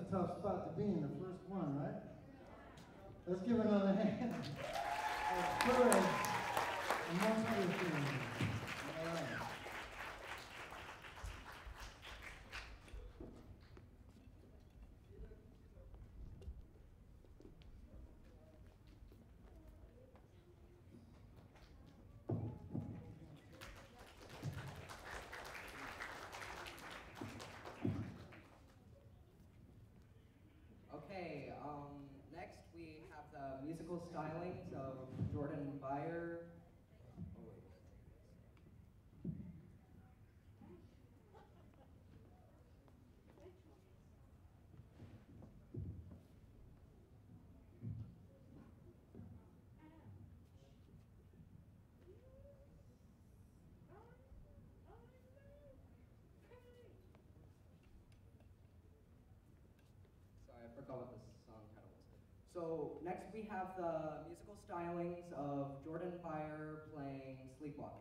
a tough spot to be in, the first one, right? Let's give another hand. Courage, amongst other things. All right. Okay, next we have the musical stylings of Jordan Beyer. Oh, wait. Sorry, I forgot what the song title was. So next we have the musical stylings of Jordan Beyer playing Sleepwalking.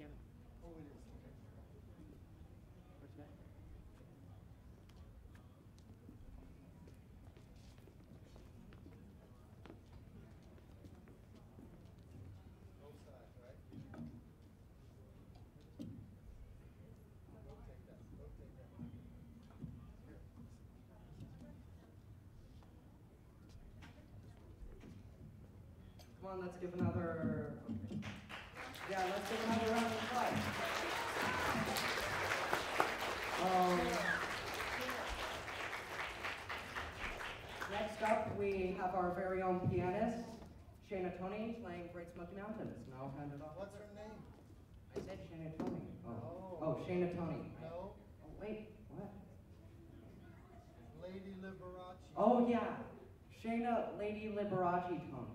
piano. Oh, it is. Where's that? Both sides, right? Rotate that. Rotate that. Here. Come on, let's give another. Yeah, let's give another round of applause. Next up, we have our very own pianist, Shana Tony, playing Great Smoky Mountains. And I'll hand it off. What's her name? I said Shana Tony. Oh. Oh, Shana Tony. No, Oh, wait, what? Lady Liberace. Oh, yeah. Shana Lady Liberace Tony.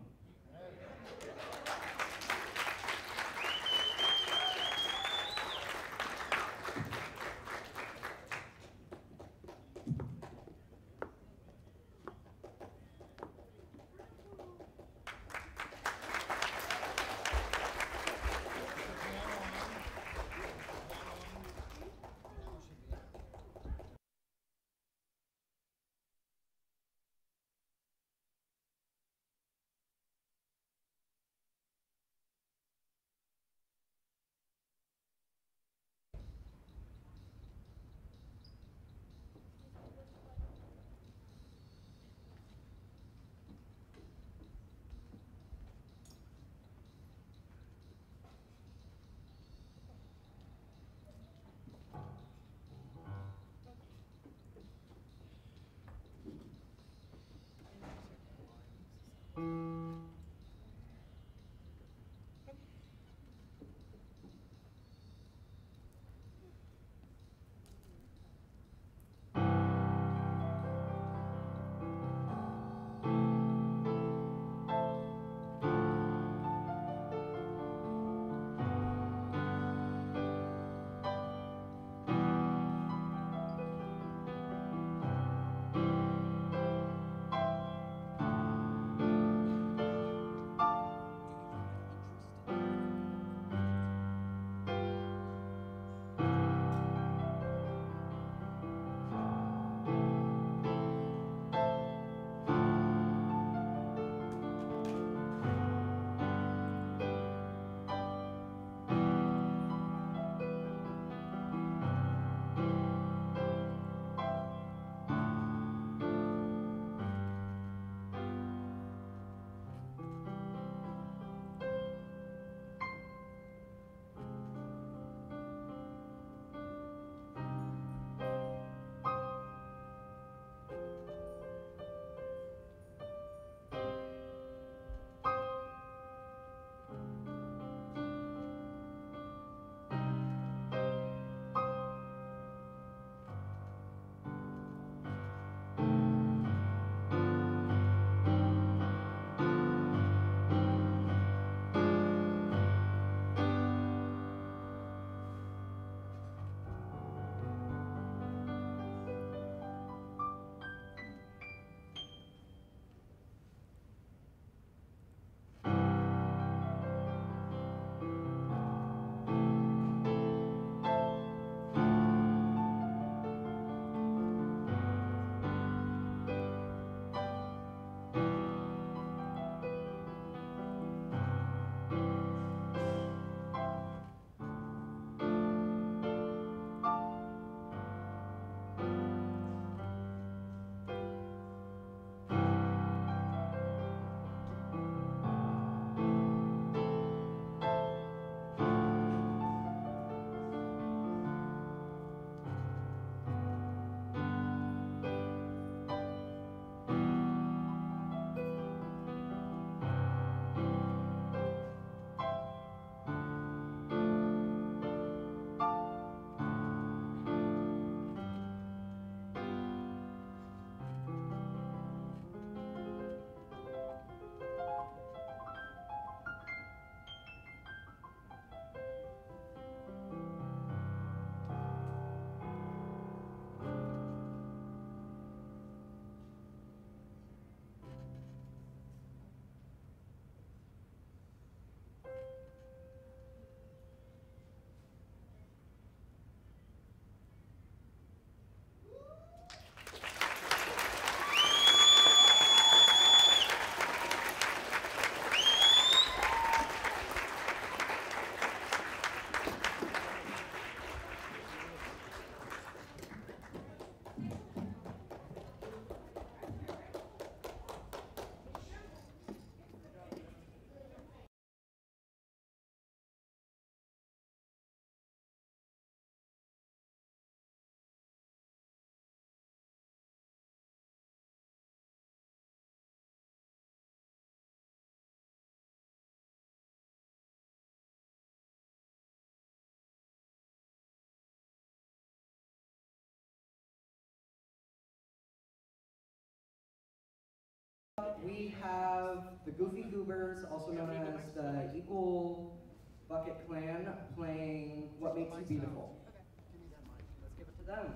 we have the Goofy Goobers, also known as the Equal Bucket Clan, playing What Makes You Beautiful. Let's give it to them.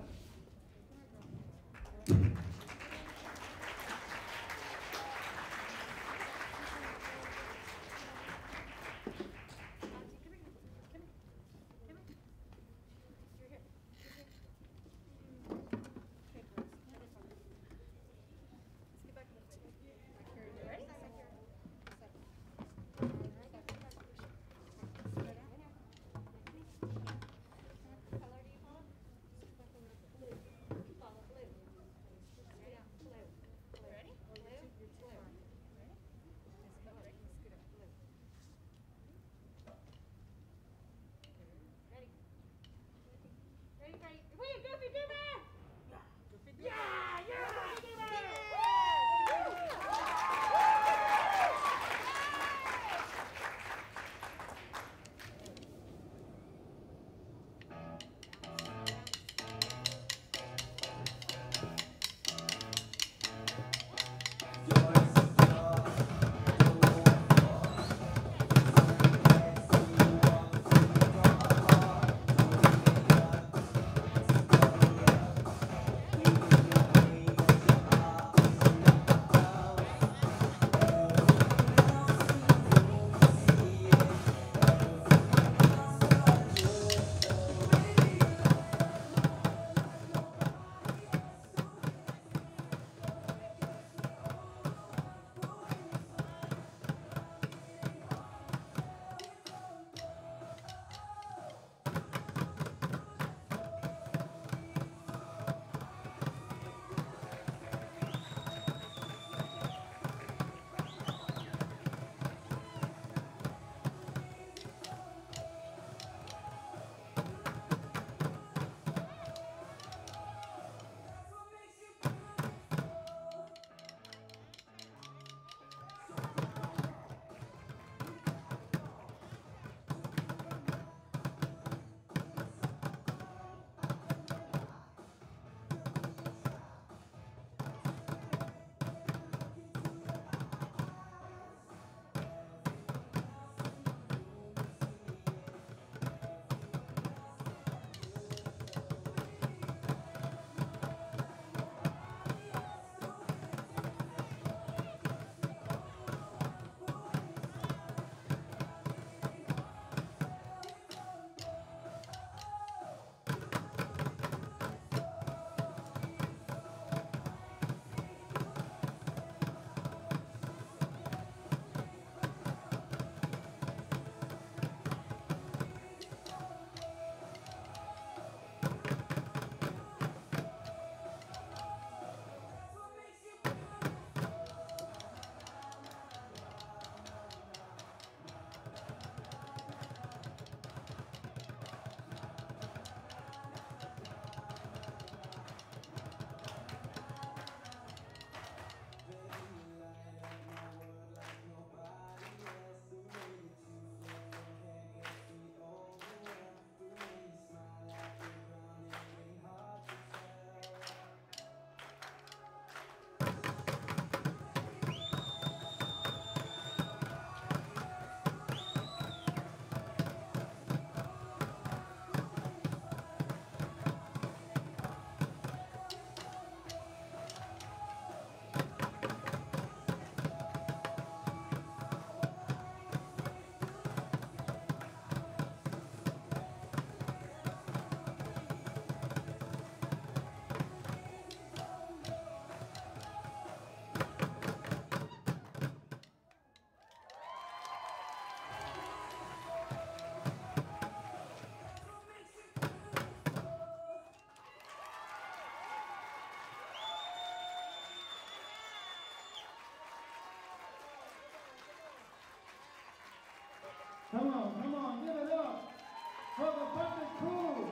Come on, give it up for the Bucket Crew.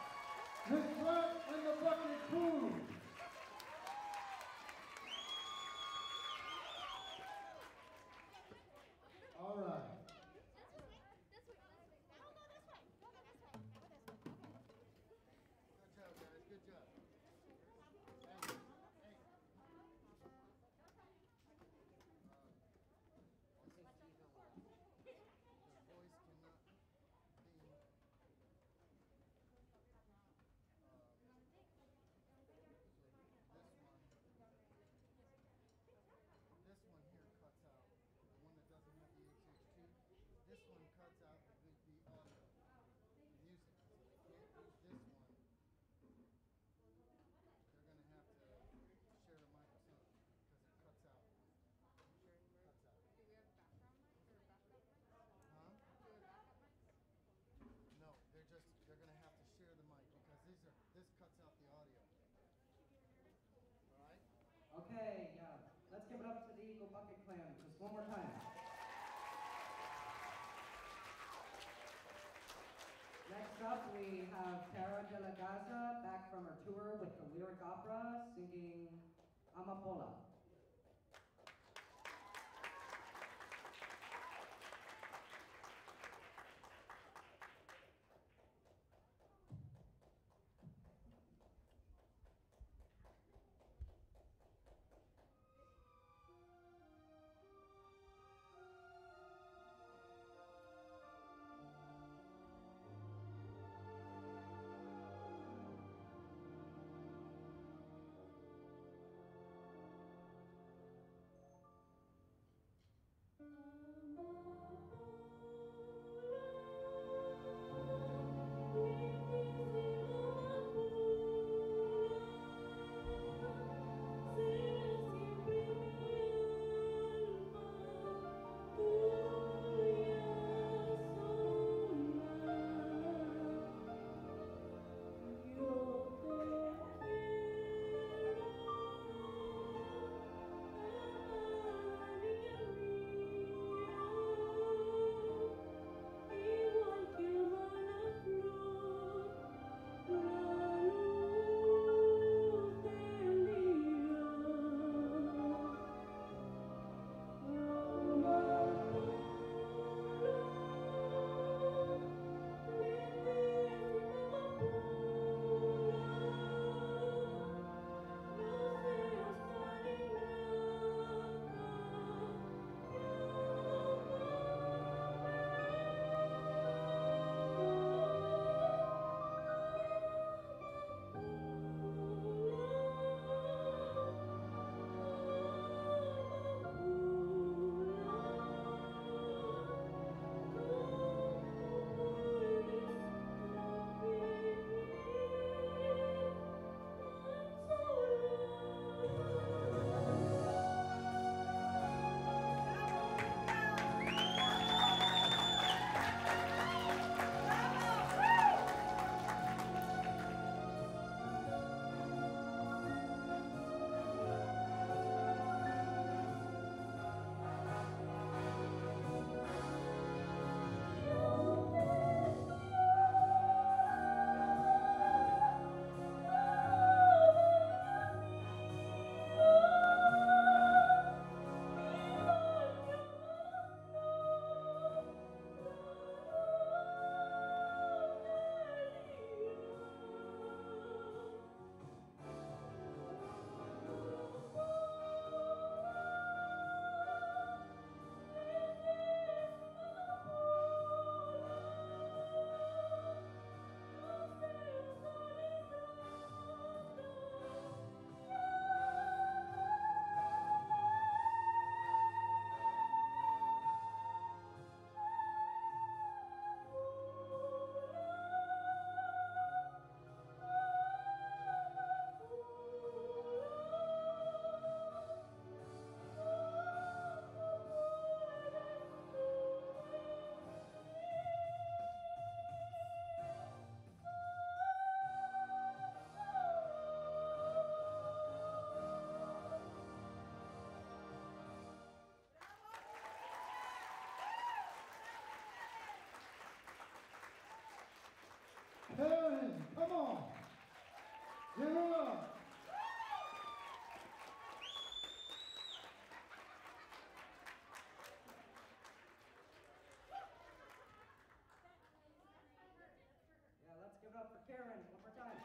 Miss Clark and the Bucket Crew. All right. Good job, guys. Good job. Thank you. Okay, yeah. Let's give it up to the Eagle Bucket Clan just one more time. Next up, we have Cara de la Gaza back from her tour with the Lyric Opera singing Amapola. Karen, come on. Give her up. Yeah, let's give it up for Karen one more time.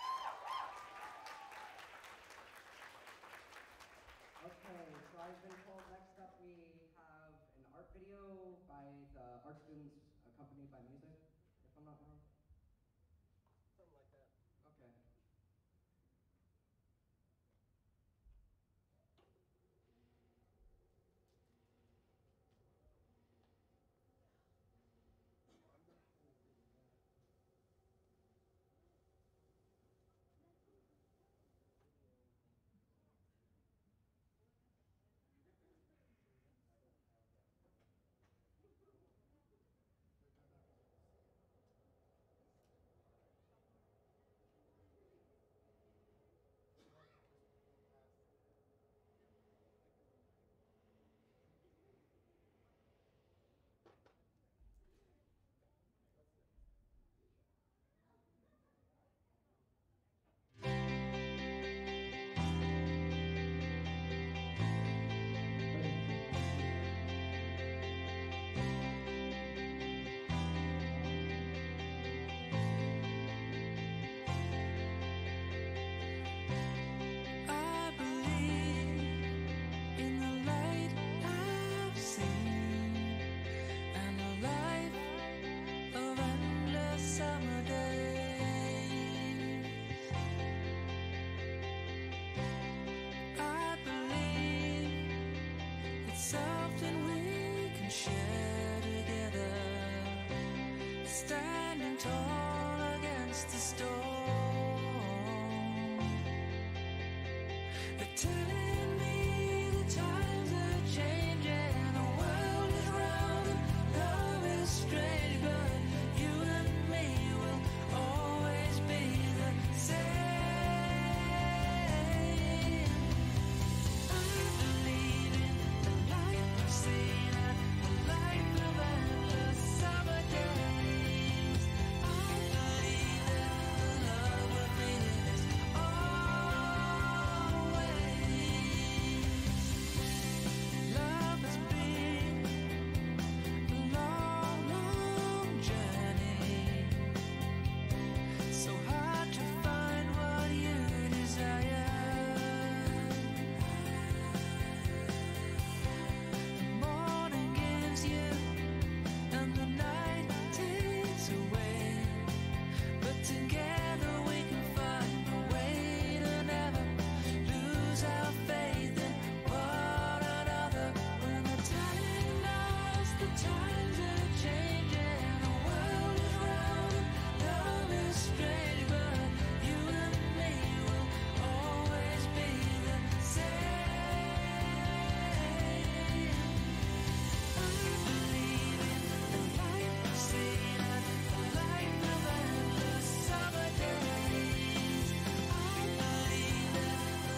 Okay, so I've been told next up we have an art video by the art students accompanied by music, if I'm not wrong. Something like that. Okay. something we can share together, standing tall against the storm. They're telling me the times are changing, the world is round and love is strange, but you and me will always be the same. I believe in the life I've seen, a life of endless summer days. I believe that the love we're feeling is always. Love has been a long, long journey, so hard to find what you desire. The morning gives you and the night takes away, but together we can find a way to never lose our faith in one another. When they're telling us the times are changing, the world is round and love is strange, but you and me will always be the same. I believe in the life I've seen, a life of endless summer days. I believe that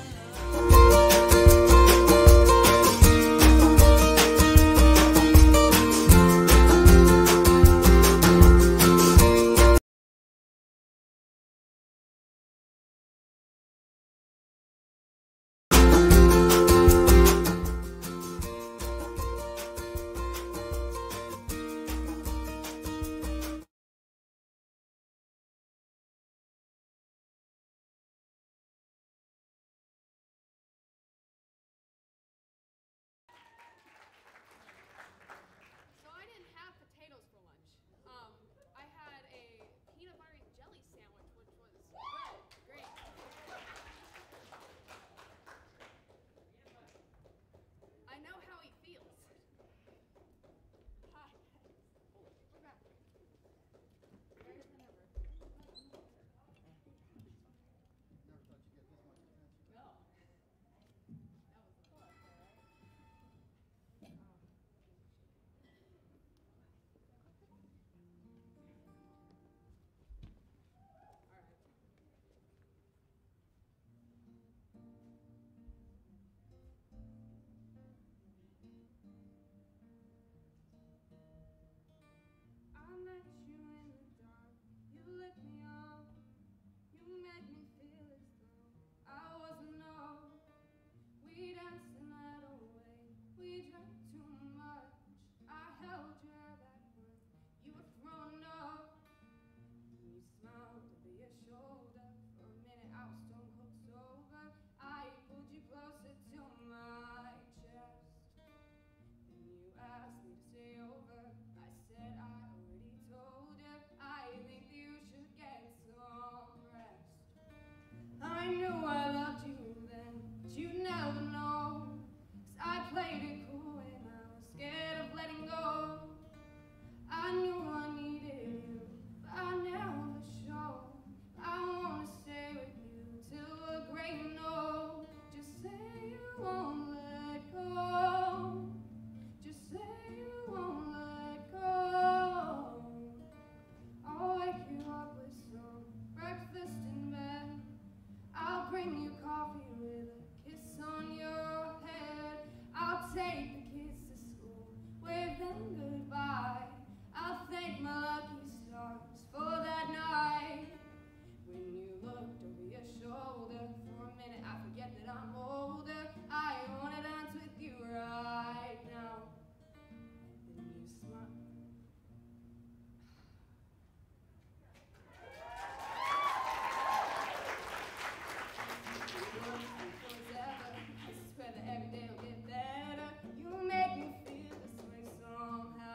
So I didn't have potatoes for lunch. I had a peanut butter and jelly sandwich, which was good, great. I know how he feels. Hi. We're back. Better than ever. Never thought you'd get this much attention. No. That was a plus, all right? All right. I met you in the dark, you lit me up, you made me feel as though I wasn't alone. We danced the night away, we drank too much. I held your hair back when you were thrown up. You smiled over your shoulder, for a minute I was stone cold sober. I pulled you closer to my chest. Then you asked me to stay over. I said I already told you. I think you should get some rest. I knew I loved you then, but you'd never know. 'Cause I played it cool and I was scared of letting go. I knew I needed you, but I never showed. I wanna stay with you till we're gray and old. Just say you won't let go. Just say you won't let go. I'll wake you up with some breakfast in bed. I'll bring you coffee with a kiss on your head. I'll take the kids to school, wave them goodbye. I'll thank my lucky stars for that night. When you looked over your shoulder, for a minute I forget that I'm older. I wanna dance with you right now. Then you smile. Forever, I swear that every day will get better. You make me feel this way somehow.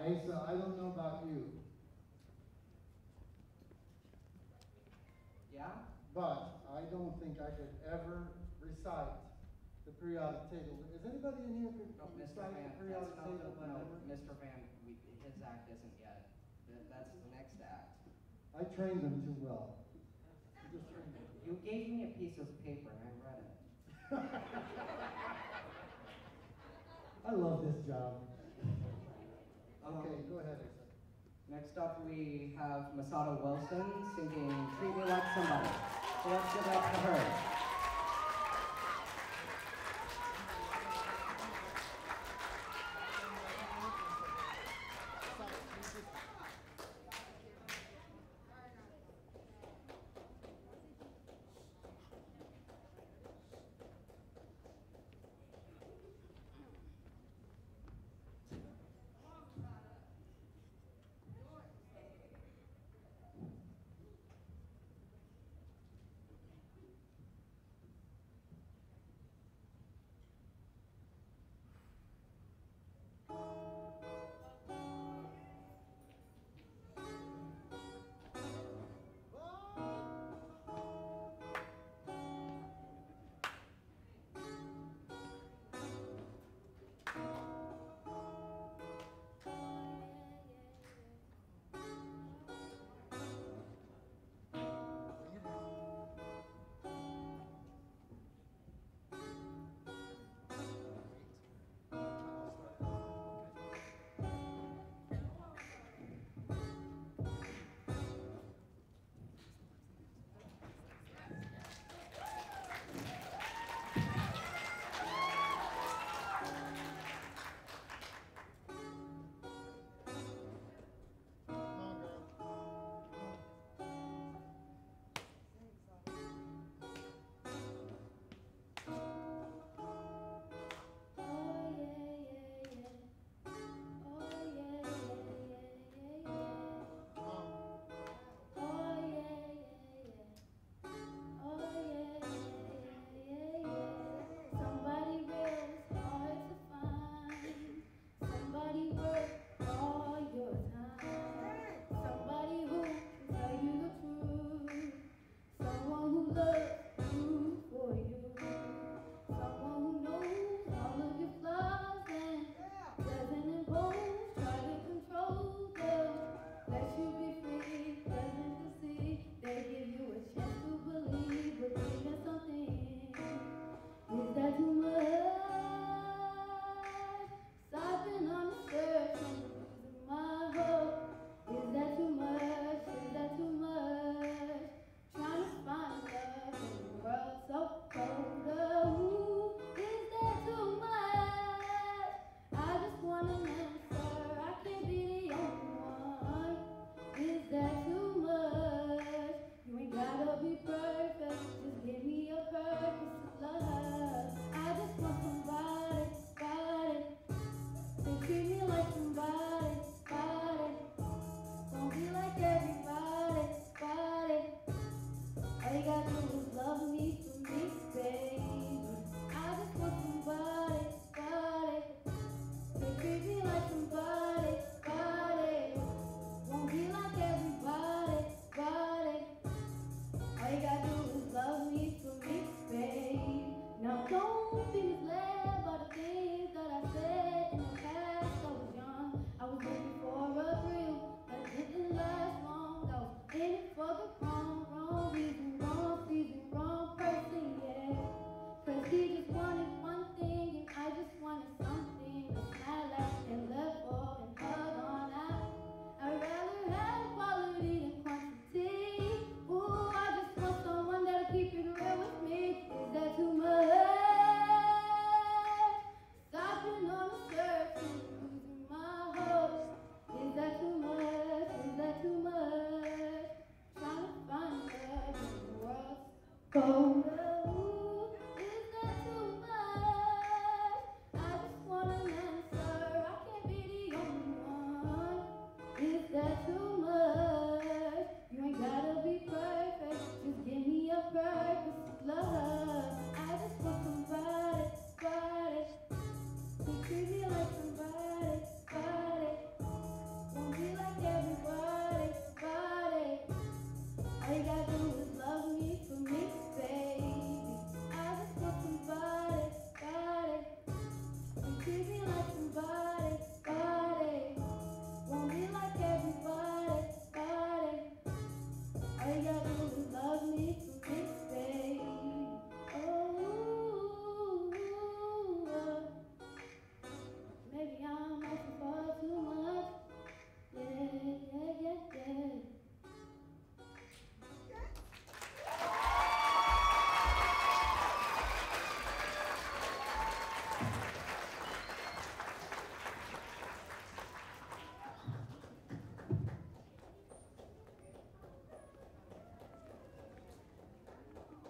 Asa, I don't know about you, Yeah? but I don't think I could ever recite the periodic table. Is anybody in here could No, Mr. recite Van, the periodic that's not, table by no, memory? Mr. Van, his act isn't yet. That's the next act. I trained them too well. I just trained them. You gave me a piece of paper and I read it. I love this job. Um, Okay, go ahead, Asa. Next up, we have Masato Wilson singing Treat Me Like Somebody. So let's give it up for her.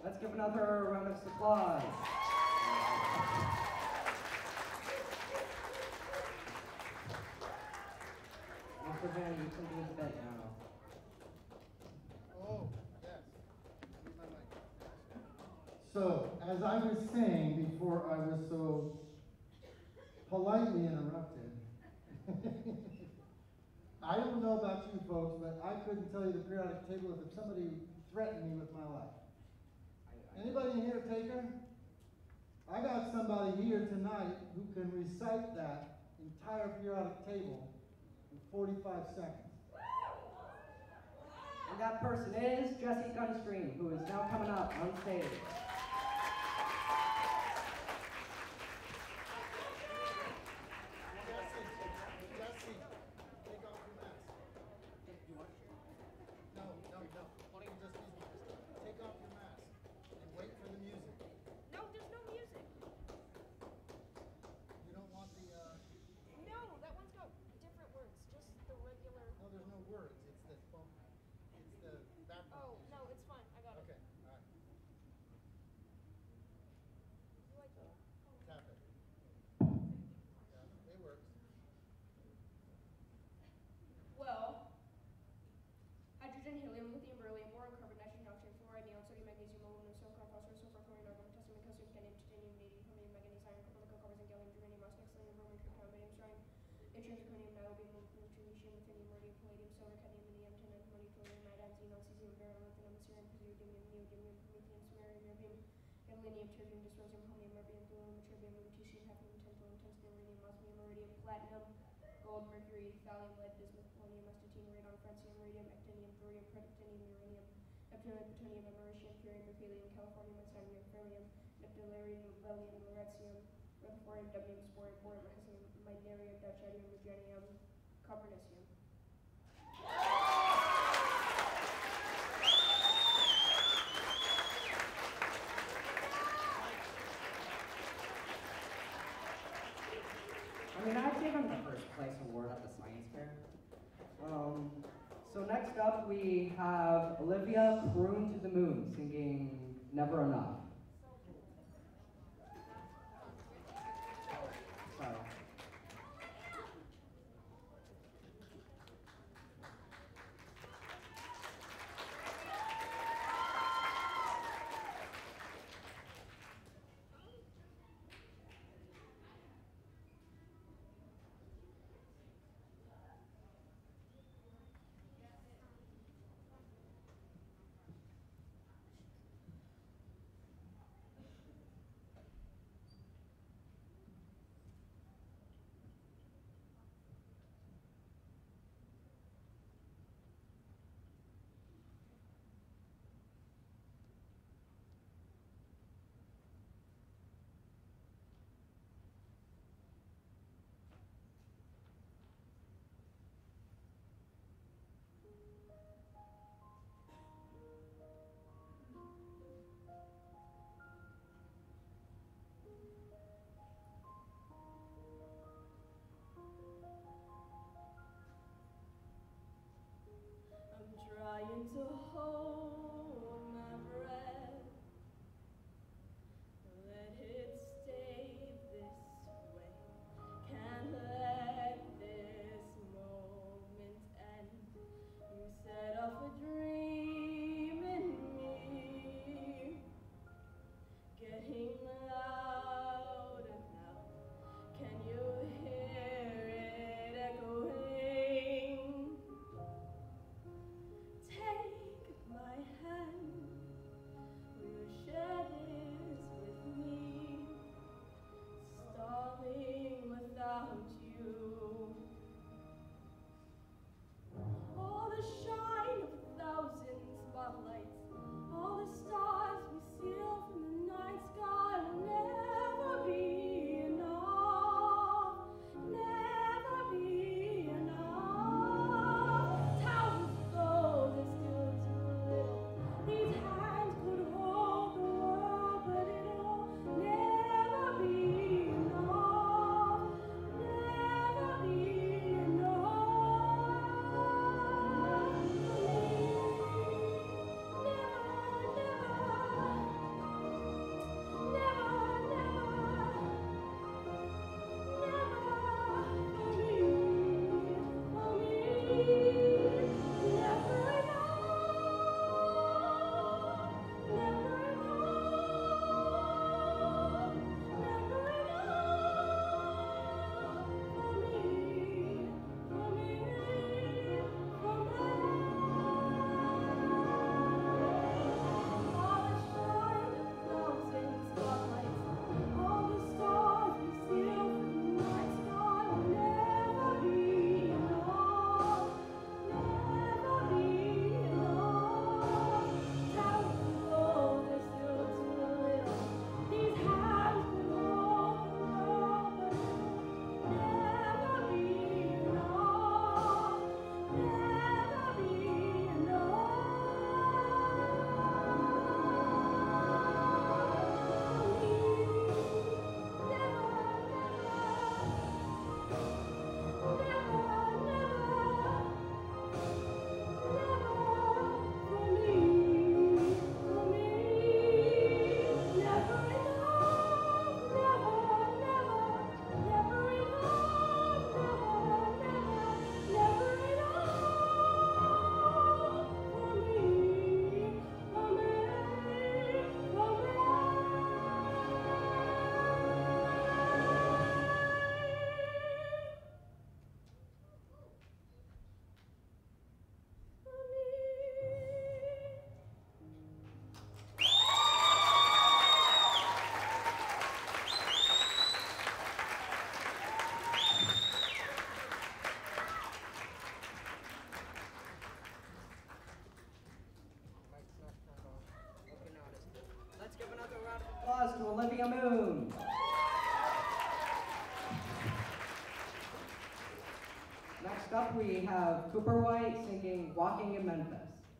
Let's give another round of applause. Mr. Van, you can do the bed now. Oh, yes. Need my mic. So, as I was saying before I was so politely interrupted, I don't know about you folks, but I couldn't tell you the periodic table if somebody threatened me with my life. Anybody in here a taker? I got somebody here tonight who can recite that entire periodic table in 45 seconds. And that person is Jesse Gunstream, who is now coming up on stage. Jesse, take off your mask. You want? No. Why don't you just use me this time? Take off your mask and wait for the music. No, there's no music. You don't want the, No, that one's got different words. Just the regular. no, there's no words. It's the bump. It's the background. Oh, music. no, it's fine. I got Okay, it. all right. You like it? Tap it. Yeah, it works. Well, hydrogen, helium, lithium, beryllium, boron, carbon, nitrogen, oxygen, fluoride, neon, sodium, magnesium, aluminum, silicon, phosphorus, sulfur, chlorine, argon, potassium, calcium, cadmium, titanium, vanadium, chromium, manganese, iron, copper, nickel, cobalt, zinc, gallium, germanium, arsenic, selenium, bromine, krypton, barium, strontium, yttrium, zirconium, niobium, molybdenum, technetium, ruthenium, rhodium, palladium, silver, cadmium, indium, tin, antimony, thorium, iodine, xenon, cesium, beryllium, lithium, cerium, praseodymium, neodymium, promethium, samarium, erbium, gadolinium, terbium, dysprosium, holmium, erbium, thorium, ytterbium, lutetium, hafnium, tantalum, tungsten, uranium, osmium, iridium, platinum, gold, mercury, thallium, lead, bismuth, polonium, astatine, radon, francium, radium, actinium, thorium, protactinium, uranium, neptunium, plutonium, americium, curium, berkelium, californium, unstonium, fermium, neptunium, valium, lutetium, rutherfordium, dubnium, sporium, boron, mahesium, meitnerium, deuterium, lugenium, copernicium. I mean, I'd give him the first place award at the science fair. So next up we have Olivia Croon to the Moon singing Never Enough. Sorry. applause to Olivia Moon. Next up, we have Cooper White singing Walking in Memphis.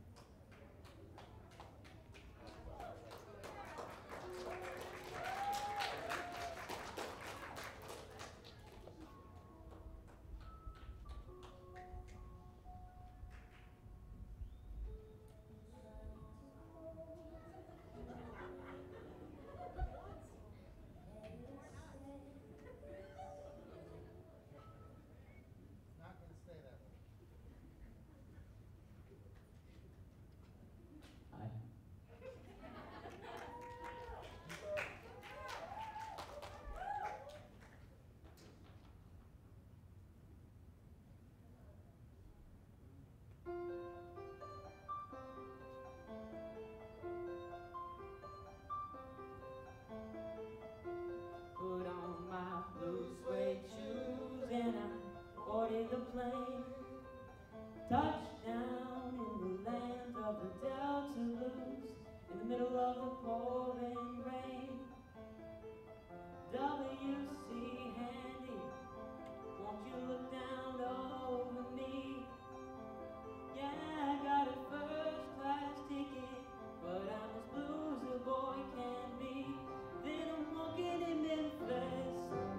Not gonna stay that way. Hi. Put on my blue suede shoes and I boarded the plane. Touchdown in the land of the Delta Blues, in the middle of the pouring rain. W.C. Handy, won't you look down over me? Yeah, I got a first class ticket, but I'm as blue as a boy can be. Then I'm walking in Memphis.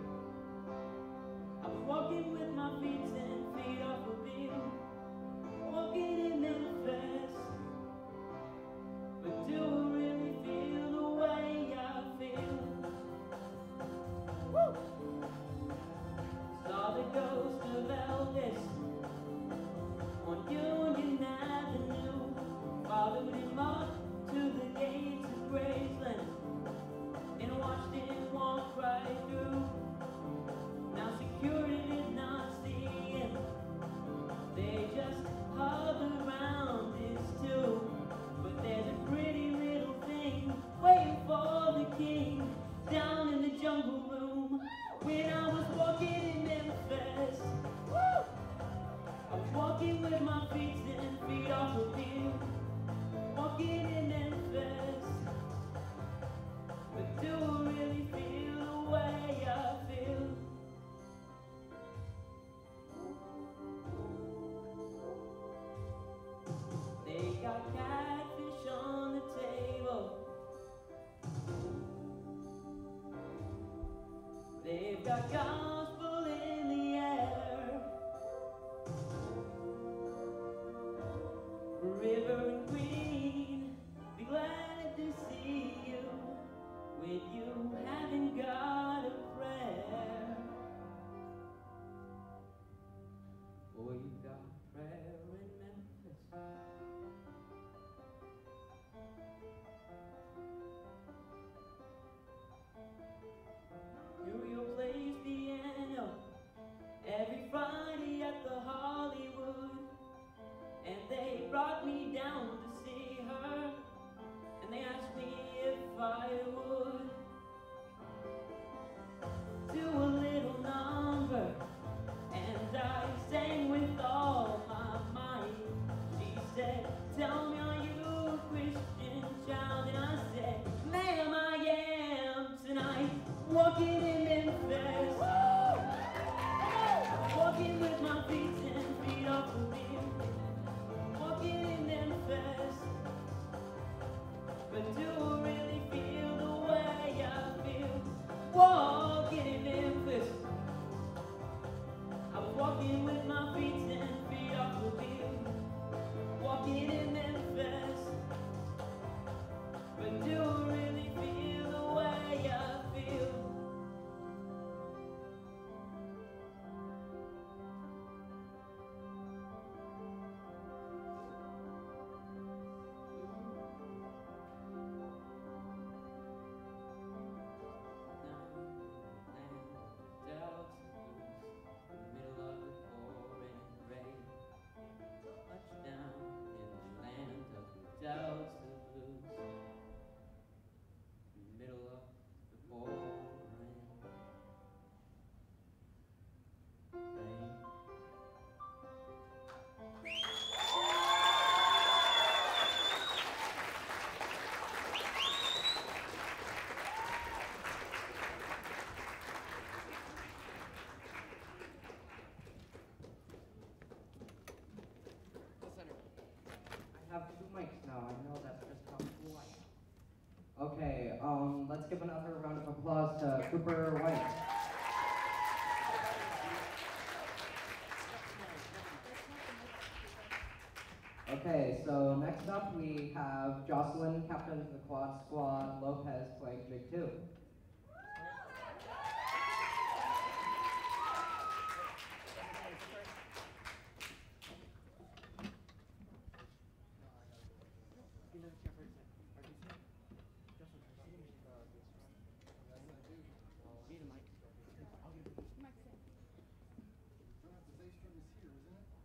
I was walking with my feet 10 feet off a bill. Walking in Memphis. But do I really feel the way I feel? Woo! Saw the ghost of Elvis on Union Avenue. Followed him up to the gates of Graceland, and I watched him walk right through. Now security did not see him, they just hovered around his tomb. But there's a pretty little thing waiting for the king down in the jungle room. When I was walking in Memphis, woo! I was walking with my feet 10 feet off the field. Walking in Memphis. But do I really feel the way I feel? They got catfish on the table. They've got gospel in the air. River and Queen, be glad to see you when you haven't got a prayer. Boy, you got prayer in Memphis. New York plays piano Okay, let's give another round of applause to Cooper White. Okay, so next up we have Jocelyn, captain of the Quad Squad, Lopez playing Jig 2. The bass drum is here, isn't it?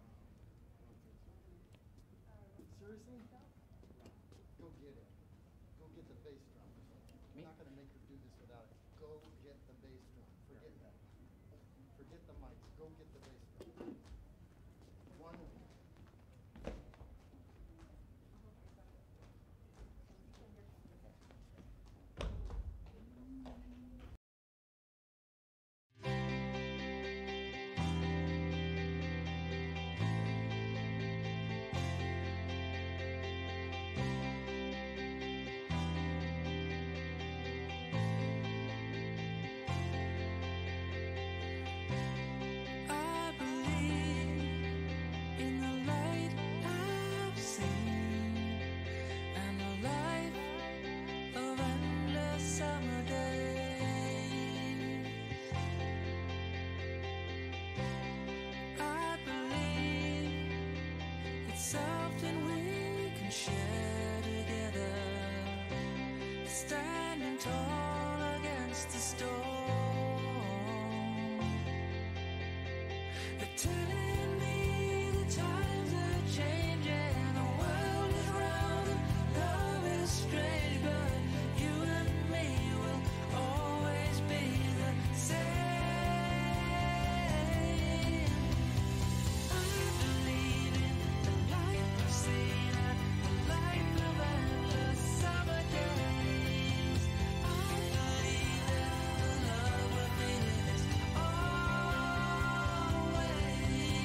Seriously? Go get it. Go get the bass drum. I'm not gonna make her do this without it. Go get the bass drum. Forget that. Forget the mics. Go get the bass drum. One. I believe in the light I've seen and a life of endless summer days. I believe it's something we can share together, standing tall against the storm. They're telling me the times are changing, the world is round and love is strange, but you and me will always be the same. I believe in the life I've seen and the life of endless summer days. I believe that the love we're feeling is always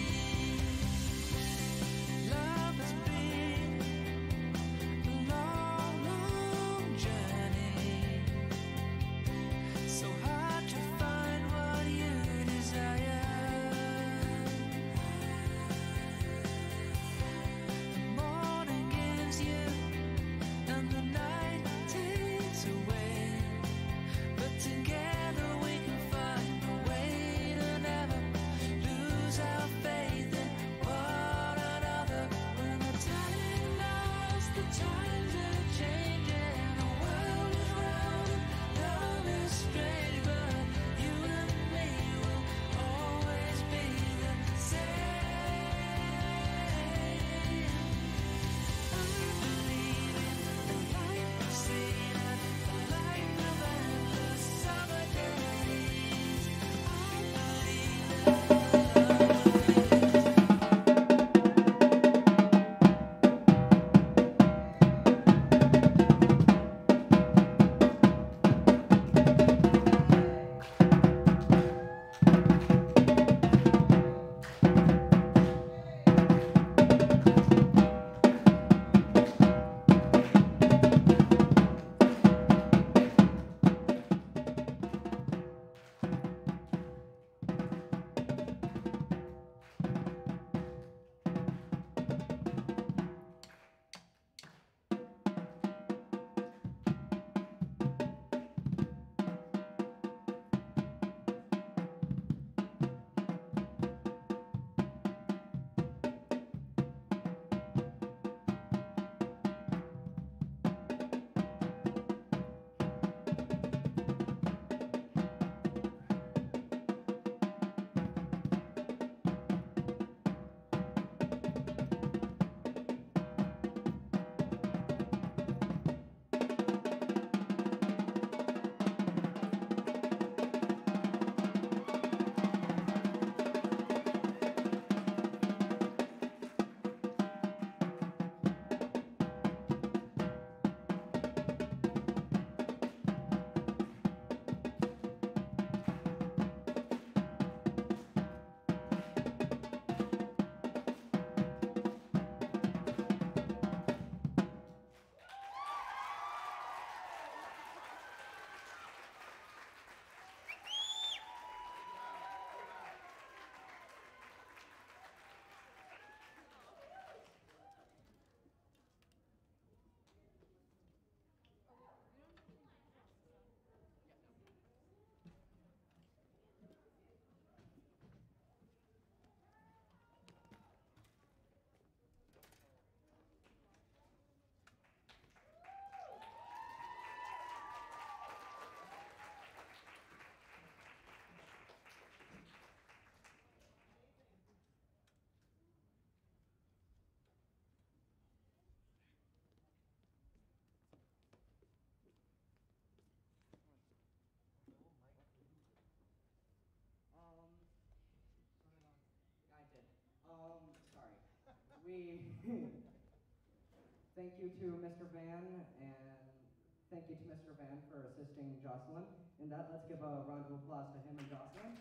we thank you to Mr. Van and thank you to Mr. Van for assisting Jocelyn. In that, let's give a round of applause to him and Jocelyn.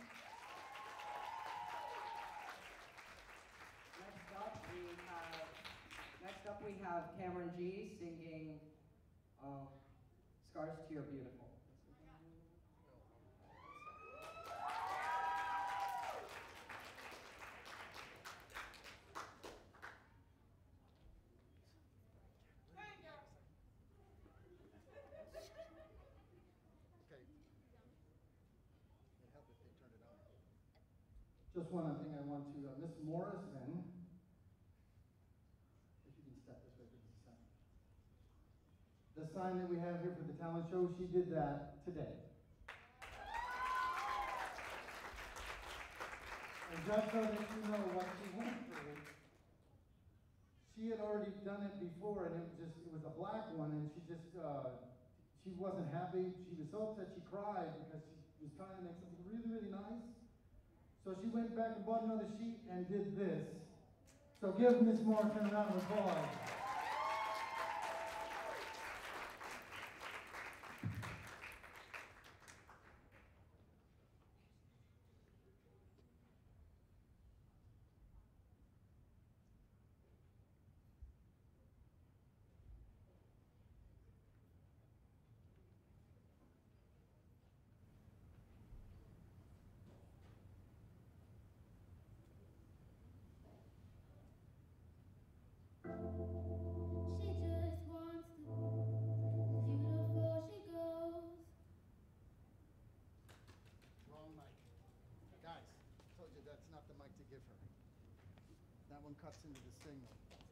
Next up we have Cameron G singing Scars to Your Beautiful. Okay. It'd help if they turned it on. Just one other thing I want to, Miss Morrison, if you can step this way for just a second. The sign that we have here for the talent show, she did that today. And just so that you know what she went through, she had already done it before, and it was a black one, and she wasn't happy. She was so upset she cried because she was trying to make something really, really nice. So she went back and bought another sheet and did this. So give Miss Morrison a round of applause. She just wants the beautiful she goes. Wrong mic. Guys, I told you that's not the mic to give her. That one cuts into the signal.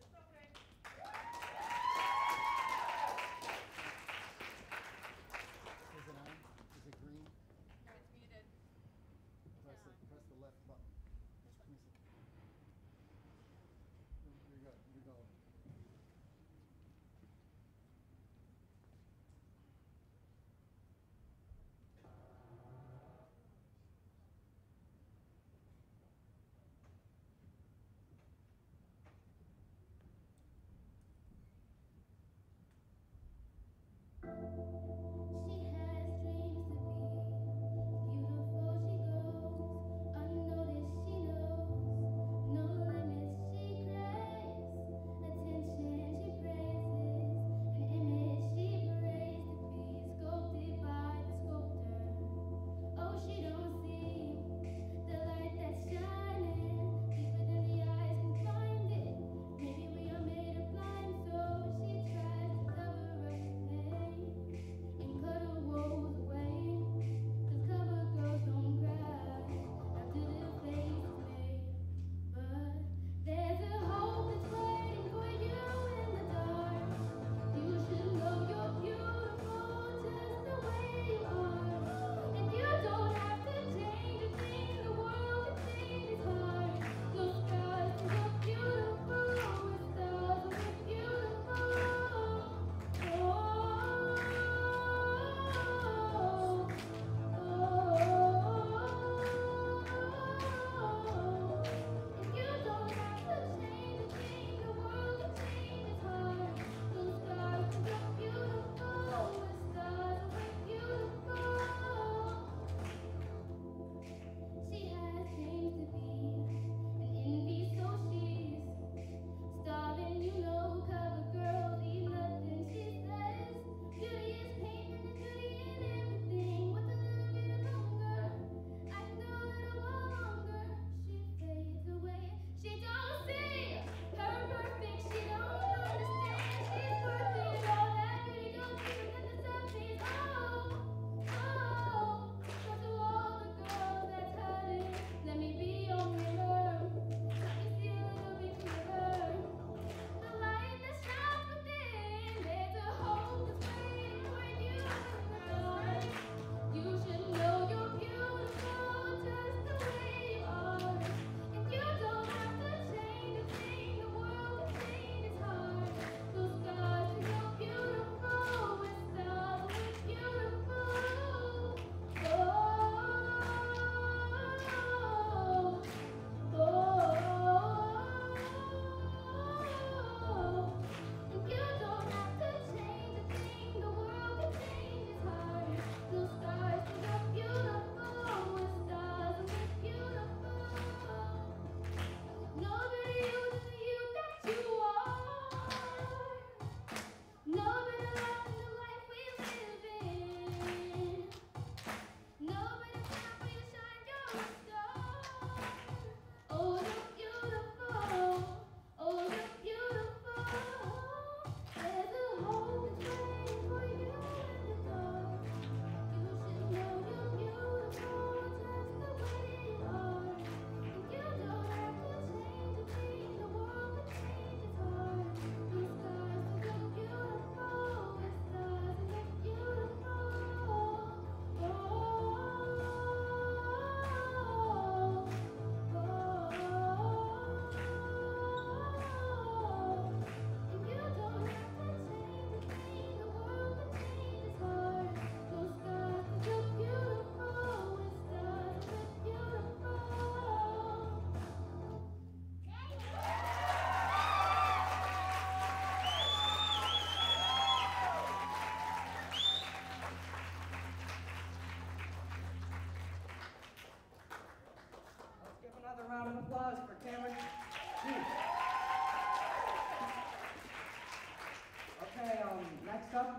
Is it on? Is it green? No, it's muted. Press the left button. Let me see. You're good. You're going.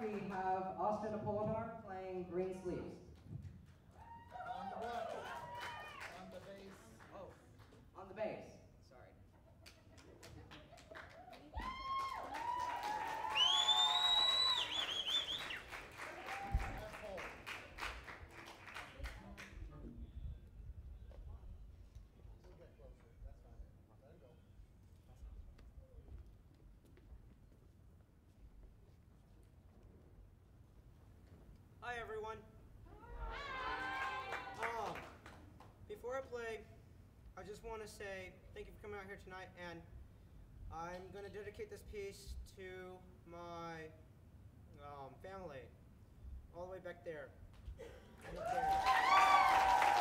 we have Austin Apolinar playing Green Sleeves. On the what? On the bass. Oh, on the bass. Sorry. Asshole. We'll get closer. That's fine. Let it go. Hi everyone. Before I play, I just want to say thank you for coming out here tonight, and I'm going to dedicate this piece to my family, all the way back there. And up there.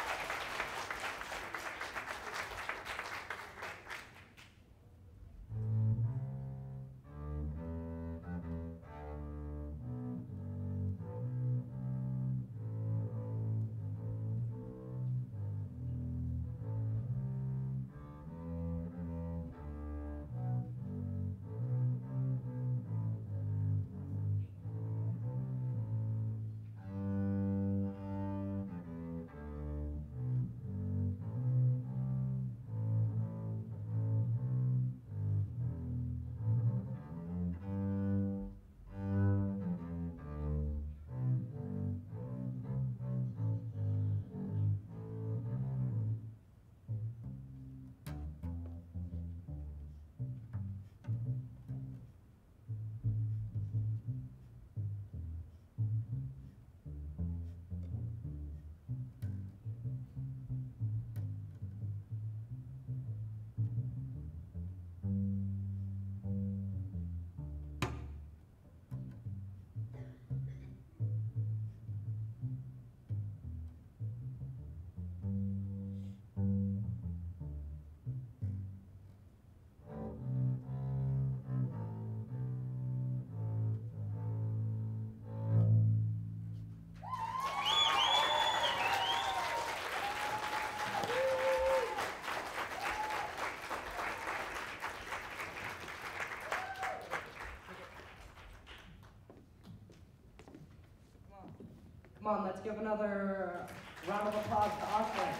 Come on, let's give another round of applause to Austin.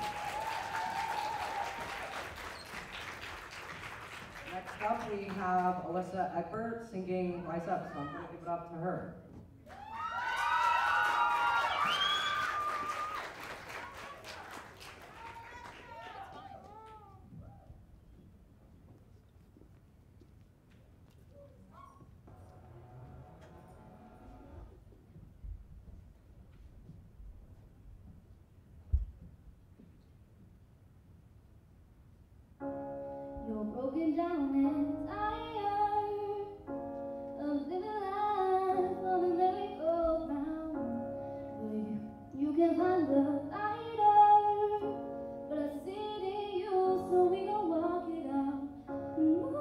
Next up, we have Alyssa Egbert singing Rise Up, so I'm going to give it up to her. You're broken down and tired of living life on a merry-go-round. But you can find the lighter, but I see it in you, so we gon' walk it out. Ooh,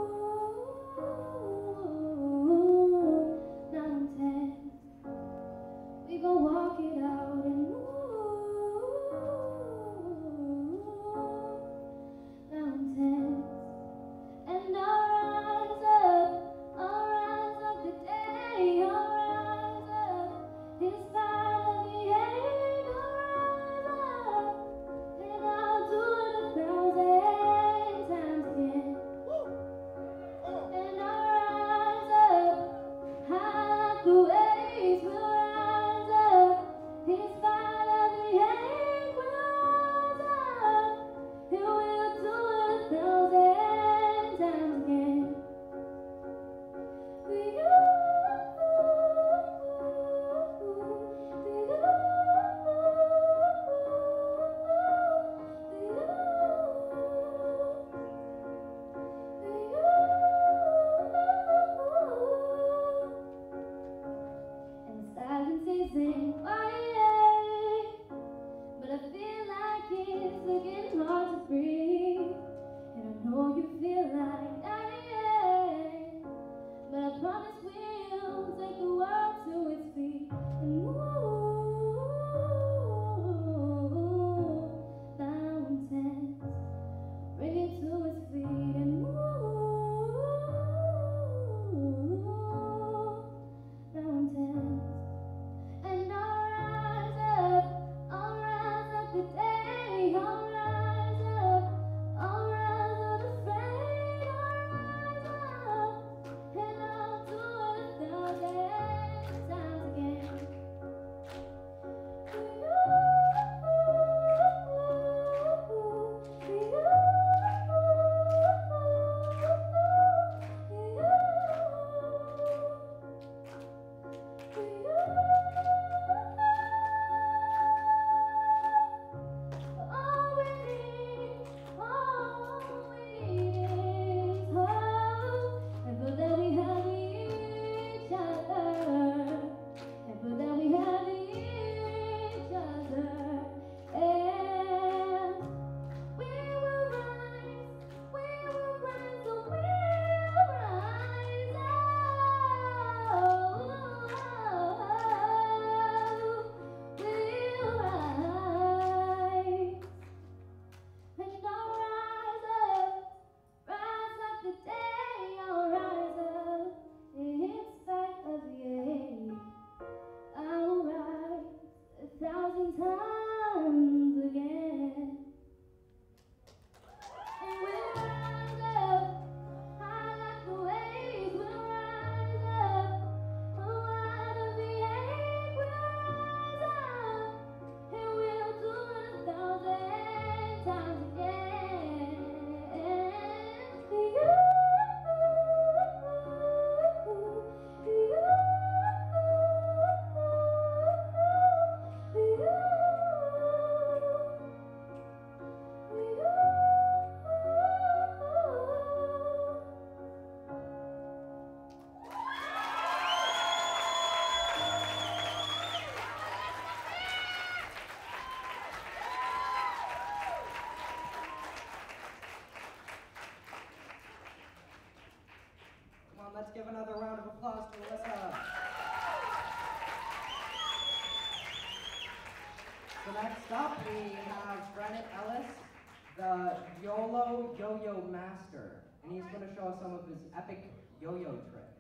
now I'm tense. We gon' walk it out and mountains, and I'll rise up today, I'll rise up, in spite of the hate, I'll rise up, and I'll do it 1,000 times again, and I'll rise up, high the waves, we'll rise up, in spite of the hate, we'll rise up. And we'll do it 1,000 times again. times again. And we'll rise up, high like the waves. We'll rise up, oh, out of the ache. We'll rise up, and we'll do it 1,000 times again. Come on, let's give another round of applause to Alyssa. So next up, we have Brennan Ellis, the YOLO Yo-Yo Master. And he's going to show us some of his epic yo-yo tricks.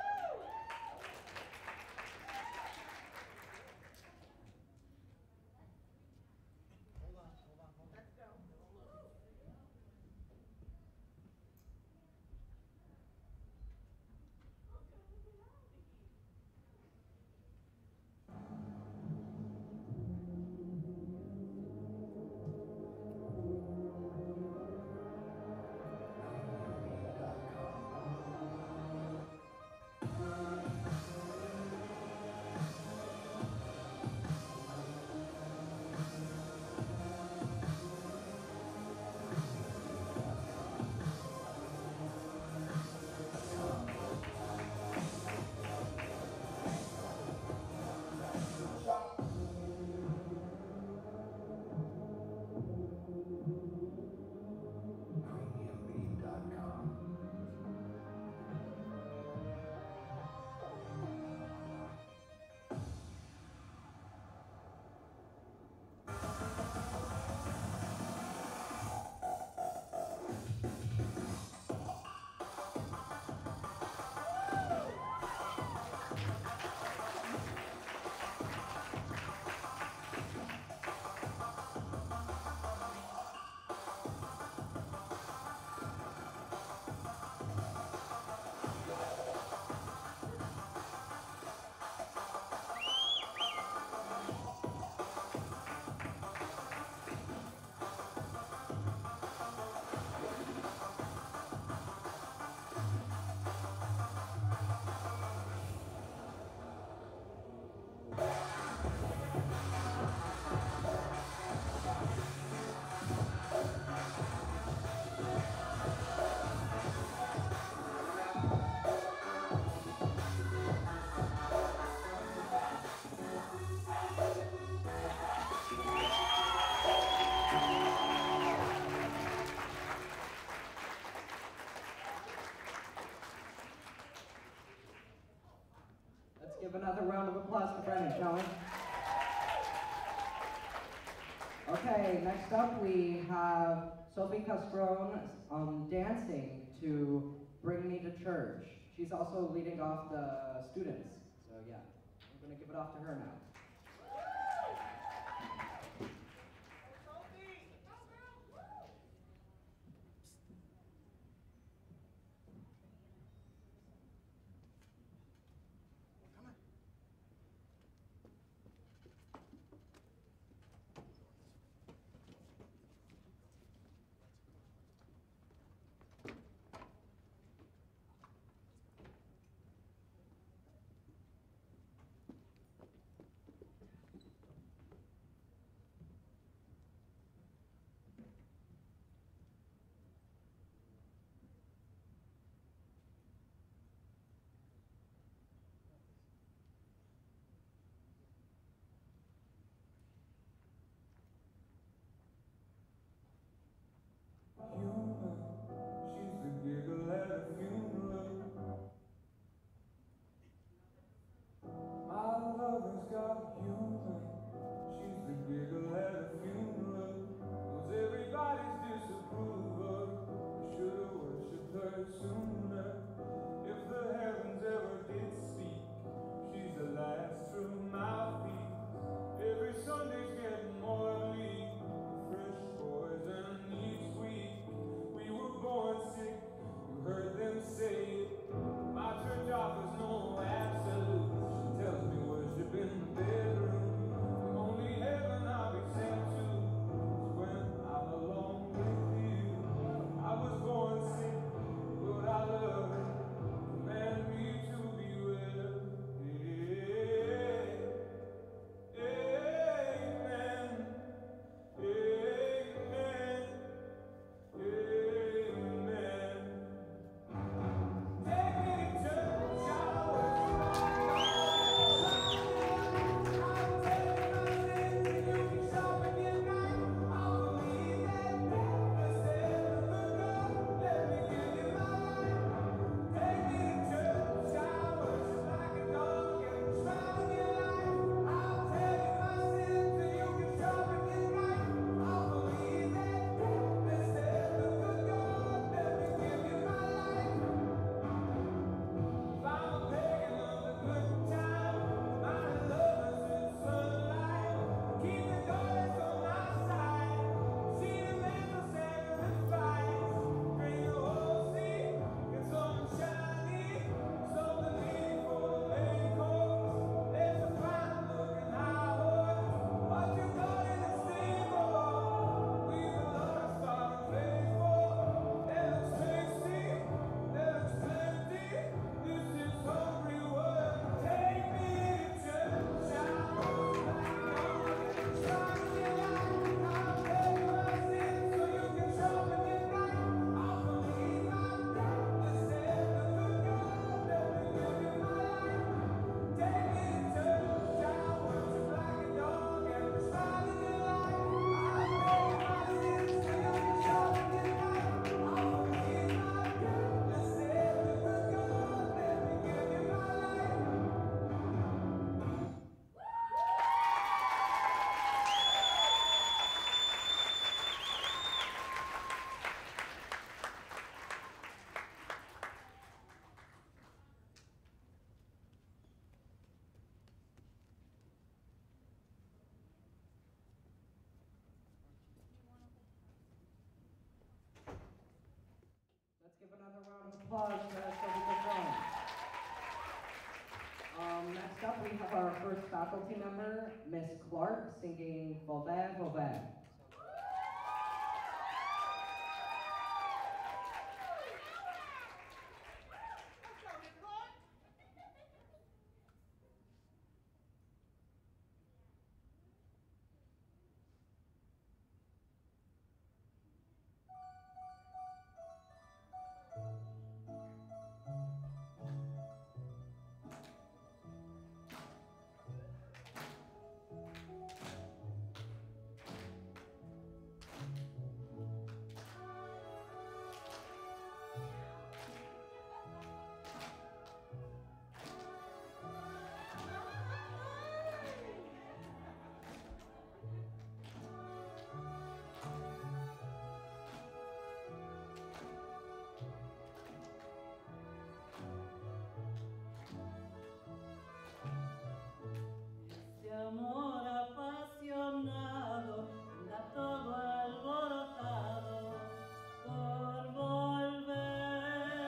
Give another round of applause for Brennan, shall we? Okay, next up we have Sophie Castrone dancing to Bring Me to Church. She's also leading off the students. So yeah, I'm going to give it off to her now. applause for Sophie Castron. Next up, we have our first faculty member, Miss Clark, singing Volver, Volver. Este amor apasionado anda todo alborotado por volver.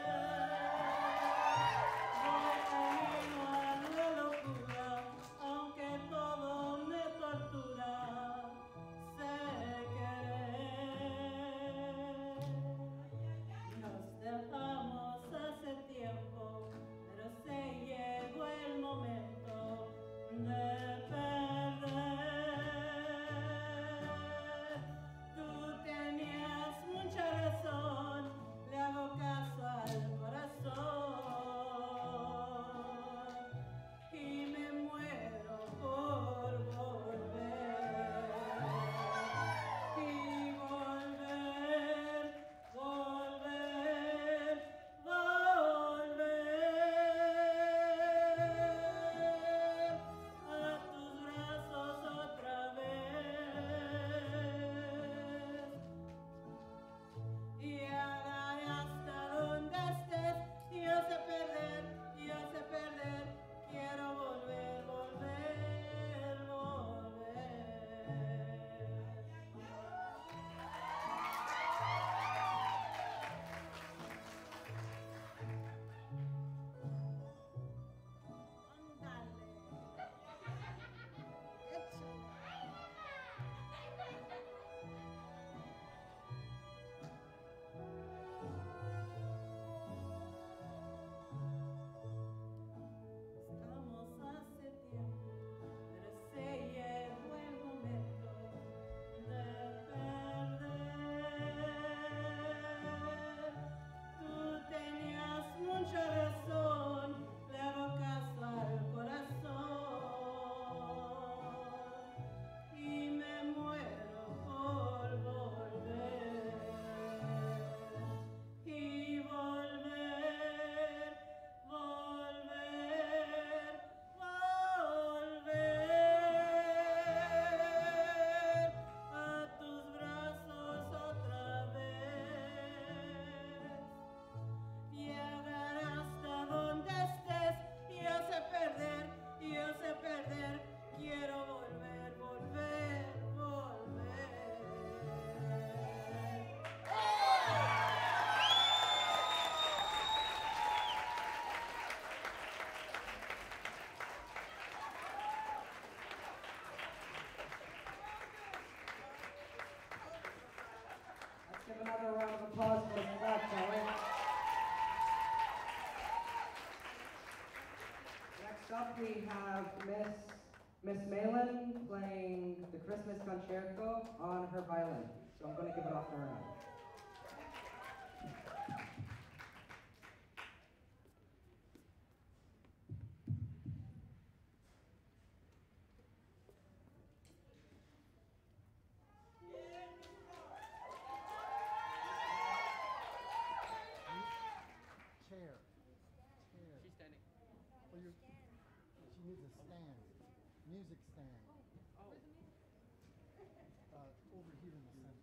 Voy camino a la locura, aunque todo me tortura, sé querer. Nos dejamos hace tiempo, pero se llegó el momento de perder. Tú tenías mucha razón, le hago caso al corazón y me muero por volver. Y volver, volver, volver a tus brazos otra vez. Y agarré hasta donde estés, yo sé perder, quiero volver, volver, volver. Estamos hace tiempo, pero se llegó el momento de perder. Tú tenías mucha razón, le hago caso al corazón y me muero por volver. Y volver, volver, volver a tus brazos otra vez. Llegar hasta donde estés, yo sé perder, quiero volver, volver, volver. Let's give another round of applause for Miss Clark, shall we? Next up, we have Miss Malin playing the Christmas Concerto on her violin. So I'm going to give it off to her now. Chair. She's standing. Well, she needs a stand. Music stand. Over here in the center.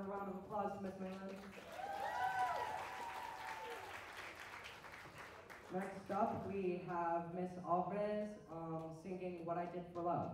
Another round of applause to Miss Malin. Next up, we have Miss Alvarez singing What I Did for Love.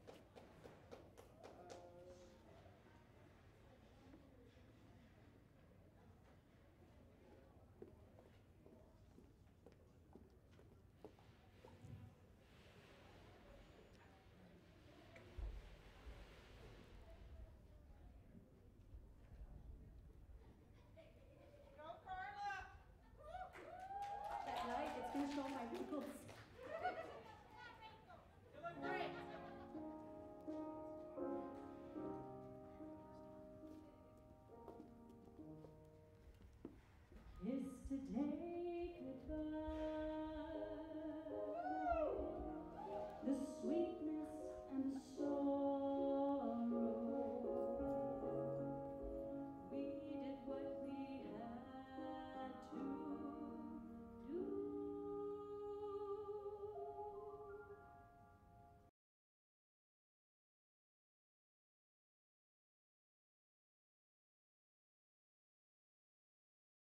That light, it's gonna show my wrinkles. Yesterday, goodbye.